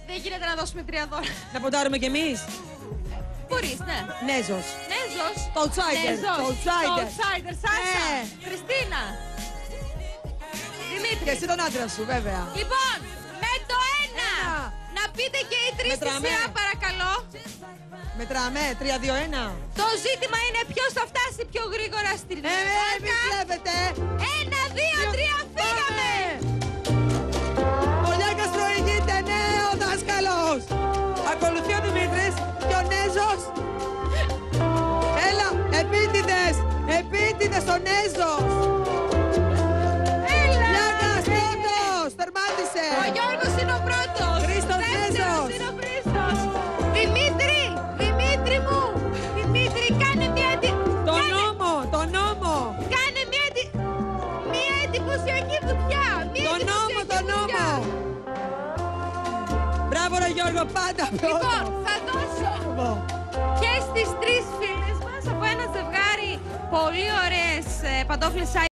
Δεν γίνεται να δώσουμε 3 δώρα. Να ποντάρουμε κι εμείς. Μπορείς, ναι. Νέζος. Νέζος. Το outsider. Το outsider. outsider. Σάσα. Χριστίνα. Δημήτρη. Και εσύ τον άντρα σου, βέβαια. Λοιπόν, με το 1. Να πείτε και οι 3 στη σειρά, παρακαλώ. Μετράμε, 3, 2, 1. Το ζήτημα είναι ποιος θα φτάσει πιο γρήγορα στην Μην βλέπετε. 1, 2, 3, φύγαμε. Ο Λιάκας προηγείται, ναι, ο δάσκαλος. Ακολουθεί ο Δημήτρης και ο Νέζος. Έλα, επίτηδες, επίτηδες ο Νέζος. Έλα. Λιάκας πρώτος, τερμάτισε. Ο Γιώργος είναι ο πρώτος. Χρήστος Νέζος. Είναι ο Χρήστος. Δημήτρη μου. Δημήτρη, κάνε μια Το νόμο. Κάνε μια εντυπωσιακή βουτιά. Το νόμο. Μπράβο ρε Γιώργο, πάντα πρώτο. Λοιπόν, θα δώσω και στις 3 φίλες μας από ένα ζευγάρι πολύ ωραίες παντόφλες